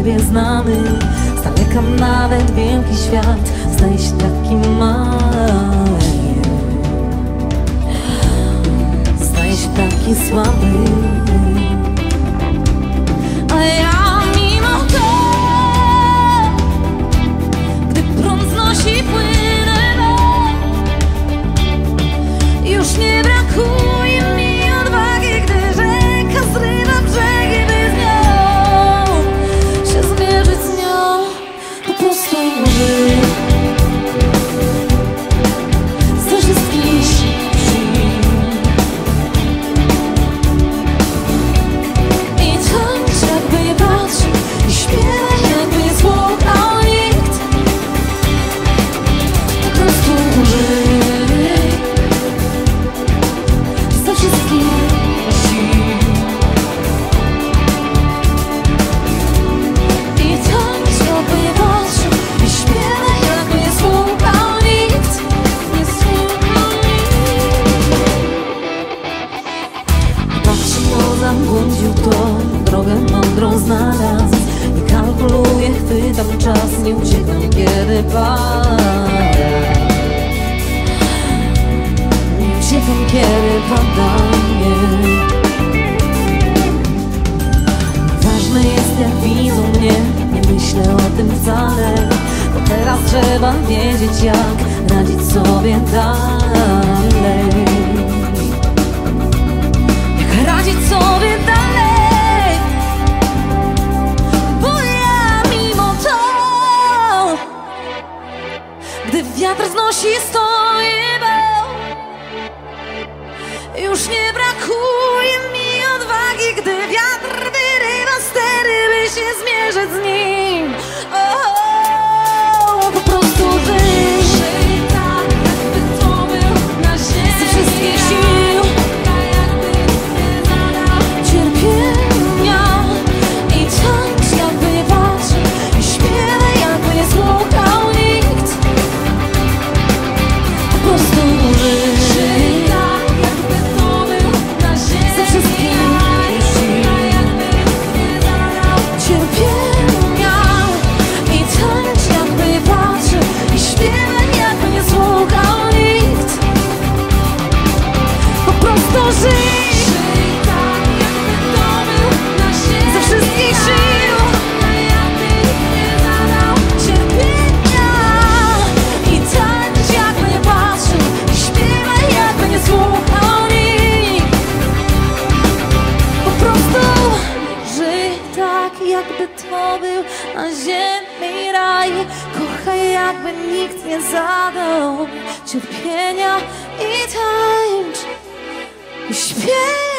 siebie znamy. Z daleka nawet wielki świat zdaje się taki mały, zdaje się taki słaby. A ja mimo to, gdy prąd znosi płynę, już nie brakuje mi odwagi, gdy rzeka zrywa brzegi, by z nią się zmierzyć z nią. Po prostu żyj ze wszystkich sił. I tańcz, jakby nie patrzył, i śpiewaj, jakby nie słuchał nikt. Po prostu żyj ze wszystkich sił. I tańcz, jakby nie patrzył, i śpiewaj, jakby nie słuchał nikt. Nie słuchał nikt. Patrzy poza, błądził to, drogę mądrą znalazł. Nie kalkuluję, chwytam czas, nie uciekam, kiedy pada. Nie uciekam, kiedy pada. Ważne jest, jak widzą mnie, nie myślę o tym wcale, bo teraz trzeba wiedzieć, jak radzić sobie dalej. Jak radzić sobie dalej, bo ja mimo to, gdy wiatr znosi stoję, bo już nie brakuje mi odwagi, gdy wiatr wyrywa stery, by się zmierzyć z nim. Po prostu żyj, żyj tak, jakby to był na ziemi ze wszystkich sił, jakby nie zadał cierpienia. I tańcz, jakby nie patrzył, i śpiewaj, jakby nie słuchał nikt. Po prostu żyj tak, jakby to był na ziemi ze wszystkich sił, jakby nie zadał cierpienia. I tańcz, jakby nie patrzył, i śpiewaj, jakby nie słuchał nikt. Po prostu żyj, żyj tak, jakby to był na ziemi ze wszystkich sił, jakby nie zadał cierpienia. I tańcz, jakby nie patrzył, i śpiewaj, jakby nie słuchał nikt. Po prostu żyj tak, jakby to był na ziemi raj. Kochaj, jakby nikt nie zadał cierpienia. I tańcz, i śpiewaj.